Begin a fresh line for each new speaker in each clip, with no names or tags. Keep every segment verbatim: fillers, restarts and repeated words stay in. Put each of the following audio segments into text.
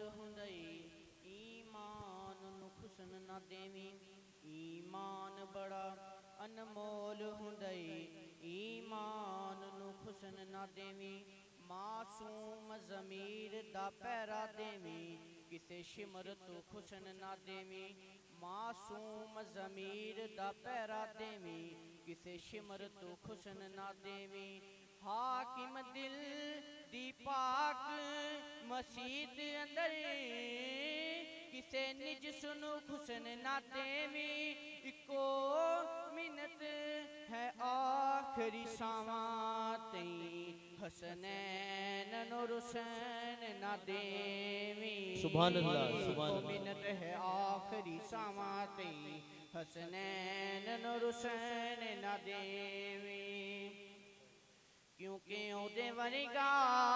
Hyundai ईमान नु खुसन ना देवी। ईमान बड़ा अनमोल हुंदई ईमान नु खुसन ना देवी। मासूम ज़मीर दा पैरा देवी किसे शिमर तू खुसन ना देवी। मासूम ज़मीर दा पैरा देवी किसे शिमर तू खुसन ना देवी। हाकिम दिल दी पाक मसीद अंदर किसे निज सुनु खुसन ना देवी। इको मिन्नत है आखरी सावां हसनैन नुर हुसैन ना देवी।
सुभान अल्लाह सुभान अल्लाह।
मिन्नत है आखरी सावां हसनैन नुर हुसैन ना देवी। क्योंकि ओदे वर्गा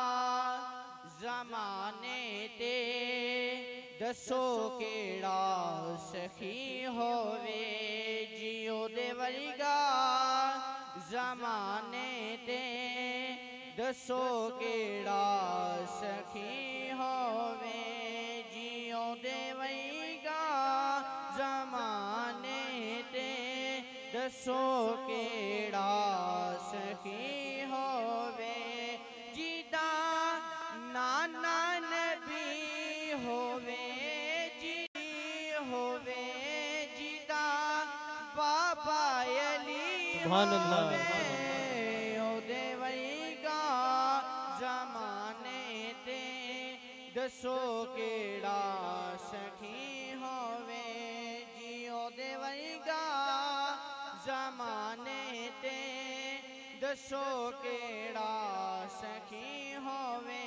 ज़माने ते दसो केड़ा सखी होवे जी। ओदे वर्गा ज़माने ते दसो केड़ा सखी होवे जी। ओदे वर्गा ज़माने ते दसो केड़ा सखी होवे जिदा नाना नबी होवे जी। होवे जिदा बाबा अली होवे ओदे वर्गा ज़माने ते दसो केड़ा सखी होवे जी। ओदे वर्गा ज़माने ते दसो केड़ा सखी होवे।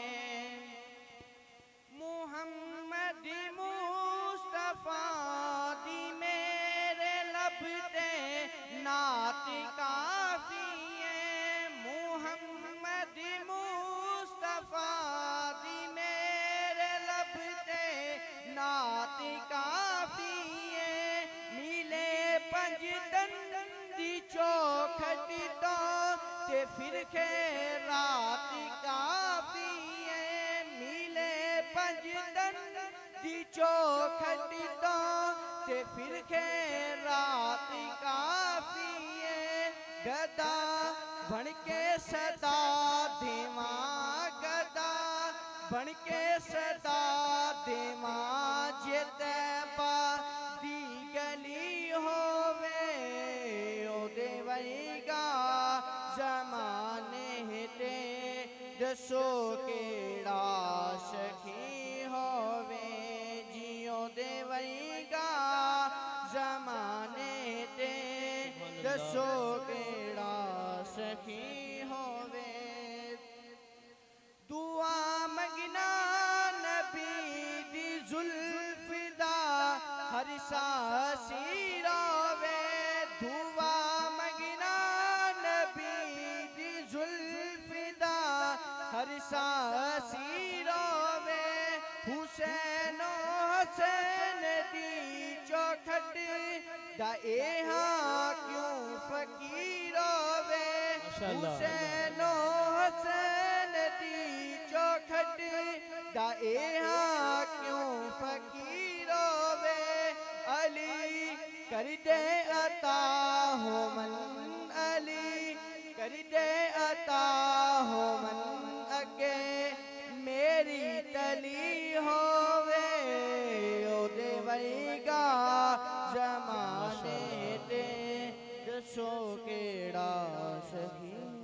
मुहम्मद मुस्तफा दी मेरे लब ते नात काफी है। मुहम्मद मुस्तफा दी मेरे लब ते नात काफी है। मिले पंज दंदी चौखट तो ते फिर के रात काफी है। मिले पंज दंदी चौखट तो ते फिर के रात काफी है। गदा बन के सदा देवा गदा बन के सदा देवा जे तैबा दी गली होवे ओदे वर्गा ज़माने ते दसो केड़ा सखी होवे जी। ओदे वर्गा ज़माने ते दसो केड़ा सखी होवे। दुआ मंगना नबी दी जुल्फ दा हर सांसी रोवे। दुआ मंगना नबी दी जुल्फ दा हर सांसी रोवे। हुसैन हसैन दी चौखट दा एहा क्यों फकीर होवे। हुसैन हसैन दी चौखट दा एहा क्यों फकीर होवे। अली कर दे अता हो मन अली कर दे अता हो मन अगे मेरी तली होवे ओदे वर्गा ज़माने ते दसो केड़ा सखी।